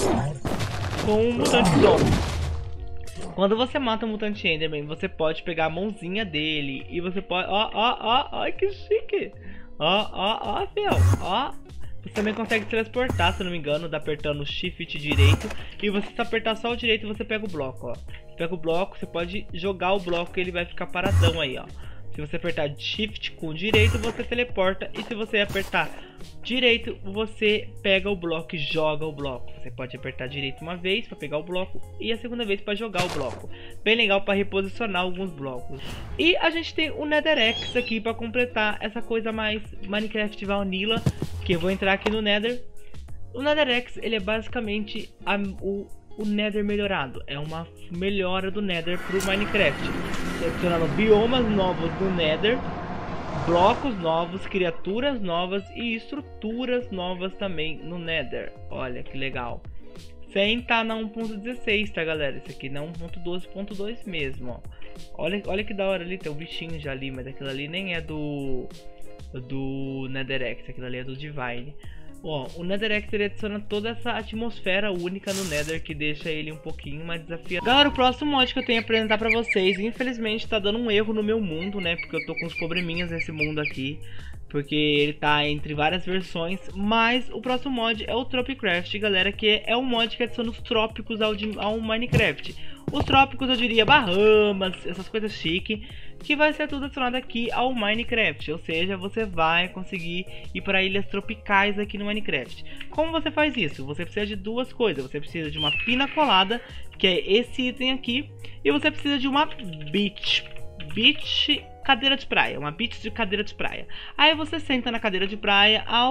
S1: com um mutante zombie. Quando você mata um mutante Enderman, você pode pegar a mãozinha dele e você pode... Ó, que chique! Ó, fiel, ó. Você também consegue transportar, se não me engano, apertando o shift direito. E você, se apertar só o direito, você pega o bloco, ó. Você pega o bloco, você pode jogar o bloco e ele vai ficar paradão aí, ó. Se você apertar shift com o direito, você teleporta. E se você apertar direito, você pega o bloco e joga o bloco. Você pode apertar direito uma vez para pegar o bloco e a segunda vez para jogar o bloco. Bem legal para reposicionar alguns blocos. E a gente tem o Netherrex aqui para completar essa coisa mais Minecraft Vanilla, que eu vou entrar aqui no Nether. O Netherrex, ele é basicamente o Nether melhorado. É uma melhora do Nether pro Minecraft, adicionando biomas novos no Nether, blocos novos, criaturas novas e estruturas novas também no Nether. Olha que legal. Sem estar na 1.16, tá, galera? Esse aqui não é 1.12.2 mesmo, ó. Olha que da hora ali, tem um bichinho já ali, mas aquilo ali nem é do Netherrex, aquilo ali é do Divine. Ó, o Netherrex, ele adiciona toda essa atmosfera única no Nether, que deixa ele um pouquinho mais desafiador. Galera, o próximo mod que eu tenho a apresentar pra vocês, infelizmente tá dando um erro no meu mundo, né, porque eu tô com uns probleminhas nesse mundo aqui, porque ele tá entre várias versões. Mas o próximo mod é o Tropicraft, galera, que é um mod que adiciona os trópicos ao Minecraft. Os trópicos, eu diria, Bahamas, essas coisas chique, que vai ser tudo adicionado aqui ao Minecraft. Ou seja, você vai conseguir ir para ilhas tropicais aqui no Minecraft. Como você faz isso? Você precisa de duas coisas. Você precisa de uma pina colada, que é esse item aqui, e você precisa de uma beach cadeira de praia, uma beach de cadeira de praia. Aí você senta na cadeira de praia, ao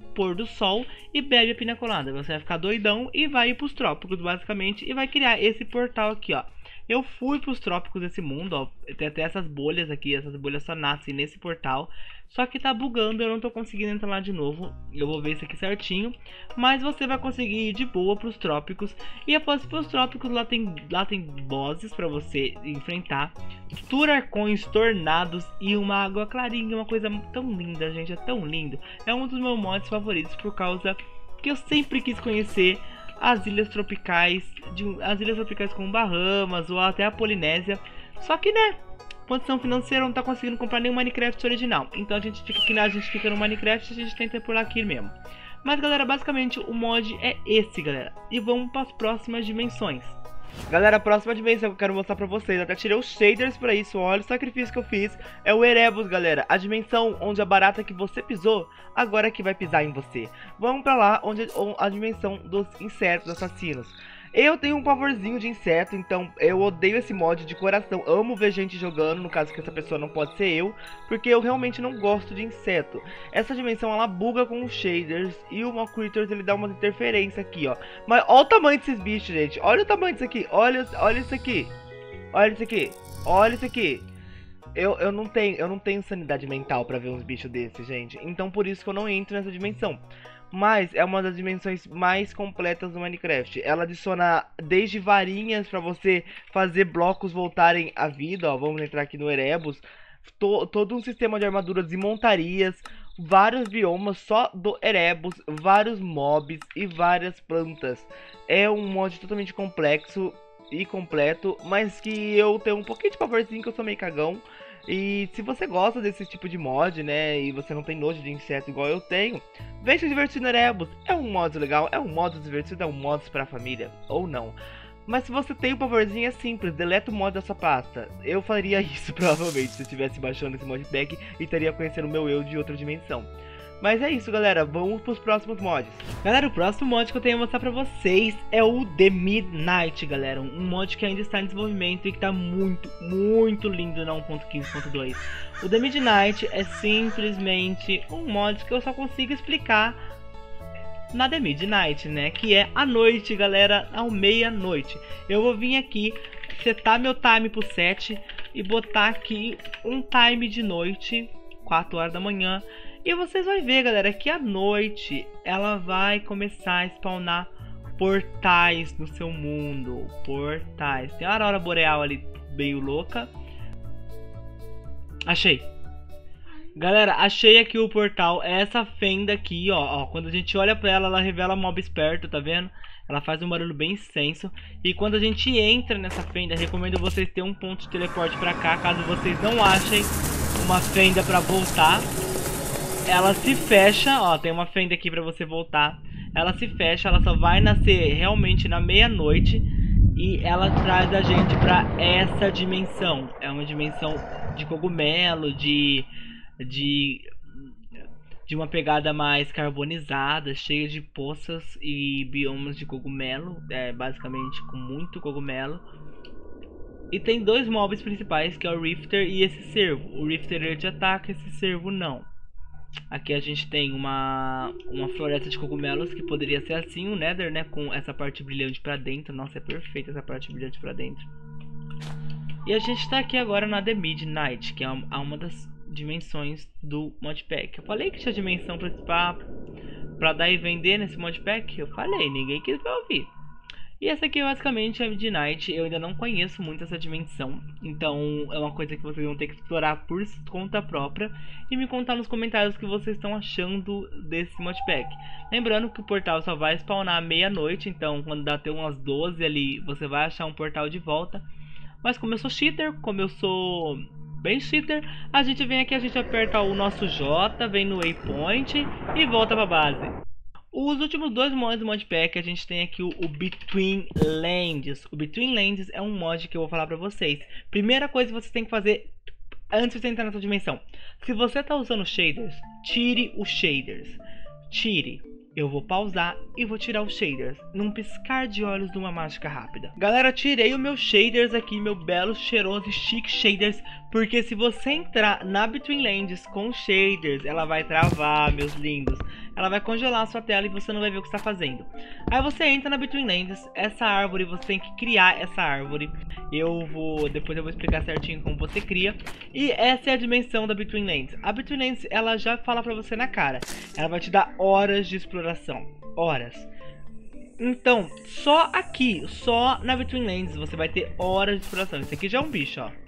S1: pôr do sol e bebe a pina colada. Você vai ficar doidão e vai ir pros trópicos, basicamente, e vai criar esse portal aqui, ó. Eu fui pros trópicos desse mundo, ó. Tem até essas bolhas aqui, essas bolhas só nascem nesse portal. Só que tá bugando, eu não tô conseguindo entrar lá de novo. Eu vou ver isso aqui certinho. Mas você vai conseguir ir de boa pros trópicos. E após ir pros trópicos, lá tem bosses pra você enfrentar. Turacões, tornados e uma água clarinha. Uma coisa tão linda, gente, é tão lindo. É um dos meus mods favoritos por causa que eu sempre quis conhecer as ilhas tropicais, como Bahamas ou até a Polinésia. Só que, né, condição financeira não tá conseguindo comprar nenhum Minecraft original. Então a gente fica aqui, a gente fica no Minecraft e a gente tenta por aqui mesmo. Mas galera, basicamente o mod é esse, galera. E vamos para as próximas dimensões. Galera, a próxima dimensão que eu quero mostrar pra vocês, até tirei os shaders pra isso, olha o sacrifício que eu fiz. É o Erebus, galera, a dimensão onde a barata que você pisou, agora é que vai pisar em você. Vamos pra lá, onde a dimensão dos insetos assassinos. Eu tenho um pavorzinho de inseto, então eu odeio esse mod de coração. Amo ver gente jogando, no caso que essa pessoa não pode ser eu, porque eu realmente não gosto de inseto. Essa dimensão ela buga com os shaders e o Critters ele dá uma interferência aqui, ó. Mas olha o tamanho desses bichos, gente. Olha o tamanho disso aqui. Olha isso aqui. Olha isso aqui. Olha isso aqui. Eu não tenho sanidade mental pra ver uns bichos desses, gente. Então por isso que eu não entro nessa dimensão. Mas é uma das dimensões mais completas do Minecraft. Ela adiciona desde varinhas pra você fazer blocos voltarem à vida, ó. Vamos entrar aqui no Erebus. Todo um sistema de armaduras e montarias. Vários biomas só do Erebus. Vários mobs e várias plantas. É um mod totalmente complexo e completo, mas que eu tenho um pouquinho de pavorzinho, que eu sou meio cagão. E se você gosta desse tipo de mod, né, e você não tem nojo de inseto igual eu tenho, vem se divertir no Erebus. É um mod legal, é um mod divertido, é um mod pra família, ou não. Mas se você tem um pavorzinho, é simples, deleta o mod da sua pasta. Eu faria isso provavelmente se eu estivesse baixando esse modpack e estaria conhecendo o meu eu de outra dimensão. Mas é isso, galera, vamos pros próximos mods. Galera, o próximo mod que eu tenho a mostrar pra vocês é o The Midnight, galera. Um mod que ainda está em desenvolvimento e que tá muito, muito lindo na 1.15.2. O The Midnight é simplesmente um mod que eu só consigo explicar na The Midnight, né? Que é a noite, galera, ao meia-noite. Eu vou vir aqui, setar meu time pro 7 e botar aqui um time de noite, 4 horas da manhã. E vocês vão ver, galera, que à noite ela vai começar a spawnar portais no seu mundo. Portais. Tem a aurora boreal ali meio louca. Achei. Galera, achei aqui o portal. É essa fenda aqui, ó. Quando a gente olha pra ela, ela revela mobs perto, tá vendo? Ela faz um barulho bem extenso. E quando a gente entra nessa fenda, recomendo vocês terem um ponto de teleporte pra cá, caso vocês não achem uma fenda pra voltar. Ela se fecha, ó, tem uma fenda aqui pra você voltar. Ela se fecha, ela só vai nascer realmente na meia-noite. E ela traz a gente pra essa dimensão. É uma dimensão de cogumelo, de uma pegada mais carbonizada, cheia de poças e biomas de cogumelo. É basicamente com muito cogumelo. E tem dois mobs principais, que é o Rifter e esse cervo. O Rifter ele te ataca, esse cervo não. Aqui a gente tem uma floresta de cogumelos, que poderia ser assim, o Nether, né, com essa parte brilhante pra dentro. Nossa, é perfeita essa parte brilhante pra dentro. E a gente tá aqui agora na The Midnight, que é uma das dimensões do modpack. Eu falei que tinha dimensão pra dar e vender nesse modpack. Eu falei, ninguém quis me ouvir. E essa aqui basicamente é a Midnight. Eu ainda não conheço muito essa dimensão, então é uma coisa que vocês vão ter que explorar por conta própria e me contar nos comentários o que vocês estão achando desse modpack. Lembrando que o portal só vai spawnar à meia-noite, então quando dá até umas 12 ali, você vai achar um portal de volta. Mas como eu sou cheater, como eu sou bem cheater, a gente vem aqui, a gente aperta o nosso J, vem no waypoint e volta pra base. Os últimos dois mods do modpack, a gente tem aqui o Between Lands. O Between Lands é um mod que eu vou falar pra vocês. Primeira coisa que você tem que fazer antes de você entrar nessa dimensão: se você tá usando shaders, tire os shaders. Tire. Eu vou pausar e vou tirar os shaders num piscar de olhos de uma mágica rápida. Galera, tirei os meus shaders aqui, meu belo, cheiroso e chique shaders, porque se você entrar na Between Lands com shaders, ela vai travar, meus lindos. ela vai congelar a sua tela e você não vai ver o que está fazendo. Aí você entra na Between Lands, essa árvore você tem que criar essa árvore. Depois eu vou explicar certinho como você cria. E essa é a dimensão da Between Lands. A Between Lands, ela já fala pra você na cara, ela vai te dar horas de exploração, horas. Então, só aqui, só na Between Lands você vai ter horas de exploração. Isso aqui já é um bicho, ó.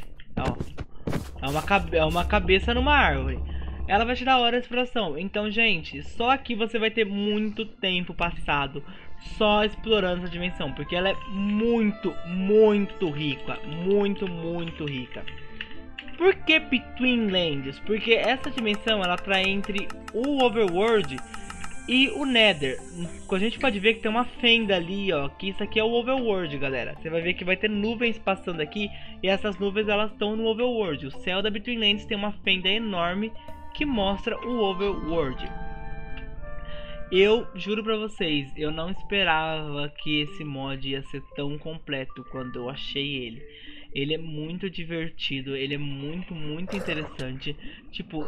S1: É uma cabeça numa árvore. Ela vai te dar horas de exploração. Então, gente, só aqui você vai ter muito tempo passado só explorando essa dimensão, porque ela é muito, muito rica. Muito, muito rica. Por que Between Lands? Porque essa dimensão, ela tá entre o Overworld e o Nether. A gente pode ver que tem uma fenda ali, ó, que isso aqui é o Overworld, galera. Você vai ver que vai ter nuvens passando aqui, e essas nuvens elas estão no Overworld. O céu da Between Lands tem uma fenda enorme que mostra o Overworld. Eu juro pra vocês, eu não esperava que esse mod ia ser tão completo quando eu achei ele. Ele é muito divertido, ele é muito, muito interessante. Tipo,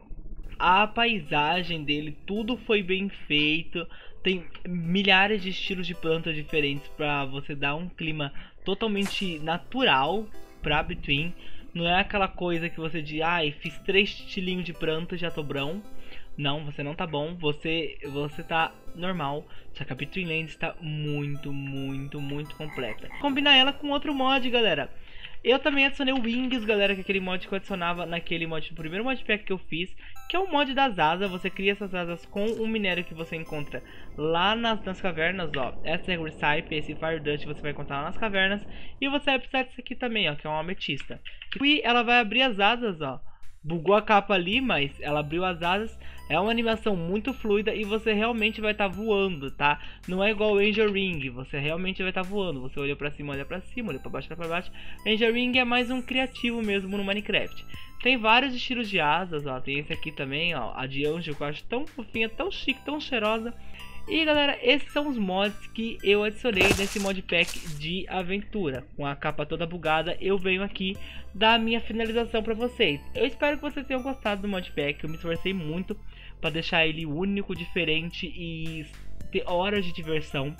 S1: a paisagem dele, tudo foi bem feito. Tem milhares de estilos de plantas diferentes pra você dar um clima totalmente natural pra Between. Não é aquela coisa que você diz, ai, fiz 3 estilinhos de planta e já tô brão. Não, você não tá bom, você tá normal. Só que a Between Lands está muito, muito, muito completa. Combinar ela com outro mod, galera. Eu também adicionei o Wings, galera, que é aquele mod que eu adicionava naquele mod do primeiro modpack que eu fiz, que é o mod das asas. Você cria essas asas com um minério que você encontra lá nas cavernas, ó. Essa é a Recipe, esse Fire Dust você vai encontrar lá nas cavernas. E você vai precisar disso aqui também, ó, que é uma ametista. E ela vai abrir as asas, ó. Bugou a capa ali, mas ela abriu as asas. É uma animação muito fluida e você realmente vai estar voando, tá? Não é igual o Angel Ring, você realmente vai estar voando. Você olha pra cima, olha pra cima, olha pra baixo, olha pra baixo. Angel Ring é mais um criativo mesmo no Minecraft. Tem vários estilos de asas, ó. Tem esse aqui também, ó, a de anjo, que eu acho tão fofinha, tão chique, tão cheirosa. E galera, esses são os mods que eu adicionei nesse modpack de aventura. Com a capa toda bugada, eu venho aqui dar a minha finalização pra vocês. Eu espero que vocês tenham gostado do modpack, eu me esforcei muito pra deixar ele único, diferente e ter horas de diversão.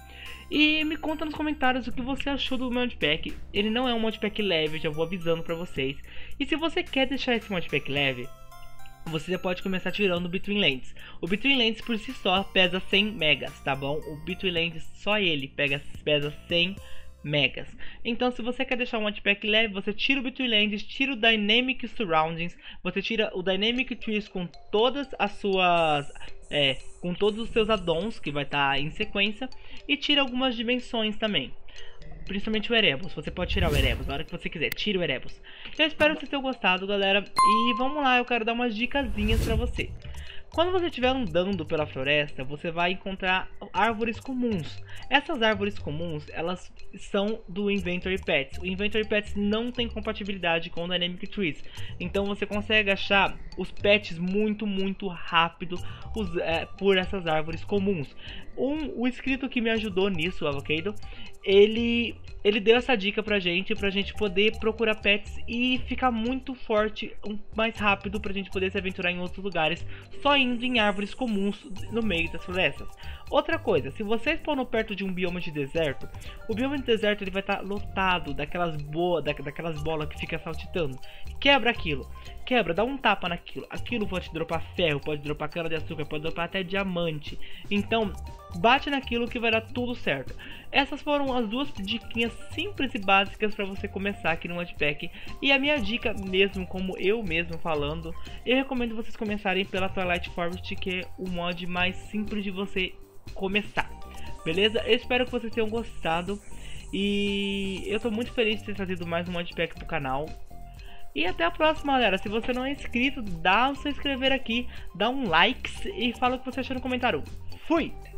S1: E me conta nos comentários o que você achou do modpack. Ele não é um modpack leve, já vou avisando pra vocês. E se você quer deixar esse modpack leve, você já pode começar tirando o Between Lands. O Between Lands por si só pesa 100 megas, tá bom? O Between Lands só ele pesa 100 megas. Então se você quer deixar um modpack leve, você tira o Between Lands, tira o Dynamic Surroundings, você tira o Dynamic Trees com todas as suas... com todos os seus addons que vai estar em sequência, e tira algumas dimensões também. Principalmente o Erebus, você pode tirar o Erebus na hora que você quiser, tira o Erebus. Eu espero que vocês tenham gostado, galera, e vamos lá, eu quero dar umas dicasinhas pra você. Quando você estiver andando pela floresta, você vai encontrar árvores comuns. Essas árvores comuns, elas são do Inventory Pets. O Inventory Pets não tem compatibilidade com o Dynamic Trees. Então você consegue achar os pets muito, muito rápido por essas árvores comuns. O inscrito que me ajudou nisso, o Avocado, ele deu essa dica pra gente poder procurar pets e ficar muito forte, mais rápido, pra gente poder se aventurar em outros lugares, só indo em árvores comuns no meio das florestas. Outra coisa, se você spawnou perto de um bioma de deserto, o bioma de deserto ele vai estar lotado daquelas bolas que fica saltitando. Quebra aquilo, dá um tapa naquilo. Aquilo pode dropar ferro, pode dropar cana de açúcar, pode dropar até diamante. Então, bate naquilo que vai dar tudo certo. Essas foram as duas diquinhas simples e básicas para você começar aqui no modpack. E a minha dica mesmo, como eu mesmo falando, eu recomendo vocês começarem pela Twilight Forest, que é o mod mais simples de você começar. Beleza? Eu espero que vocês tenham gostado. E eu tô muito feliz de ter trazido mais um modpack pro canal. E até a próxima, galera. Se você não é inscrito, dá o seu inscrever aqui, dá um like e fala o que você achou no comentário. Fui!